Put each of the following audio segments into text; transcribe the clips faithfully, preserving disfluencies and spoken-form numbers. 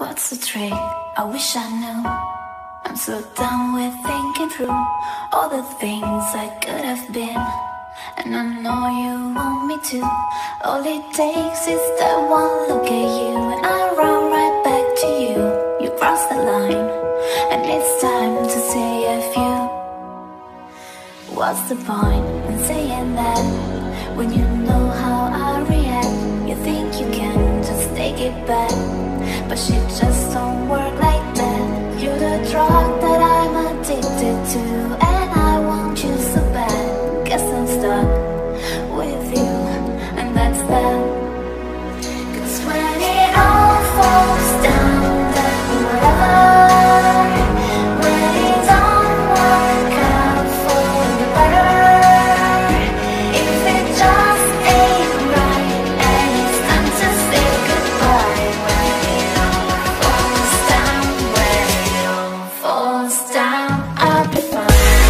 What's the trick? I wish I knew. I'm so done with thinking through all the things I could have been, and I know you want me to. All it takes is that one look at you, and I run right back to you. You cross the line, and it's time to say a few. What's the point in saying that when you know how I react? You think you can just take it back, but shit just don't work like that. You're the drug that I'm addicted to, and I want you so bad. Guess I'm stuck with you, and that's that. Cause when it all falls down, then whatever, when it don't work out for the better, if it just ain't right, and it's time to say goodbye. When it all falls down, when it all falls down, I'll be fine.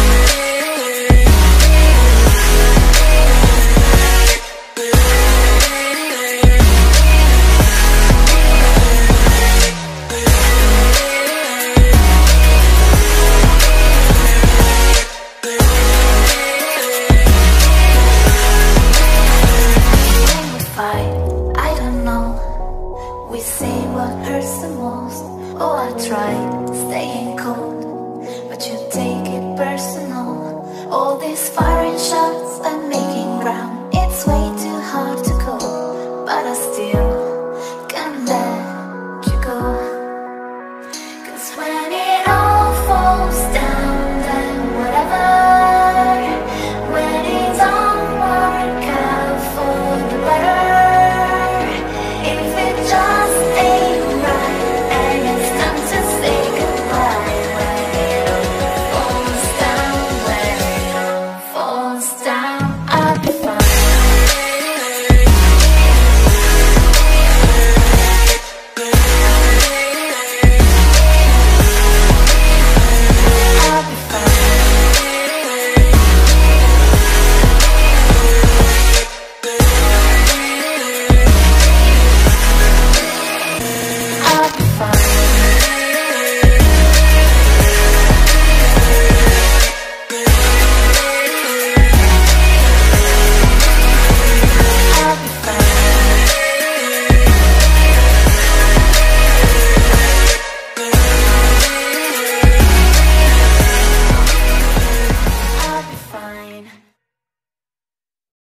I don't know. We say what hurts the most. Oh, I tried staying cold,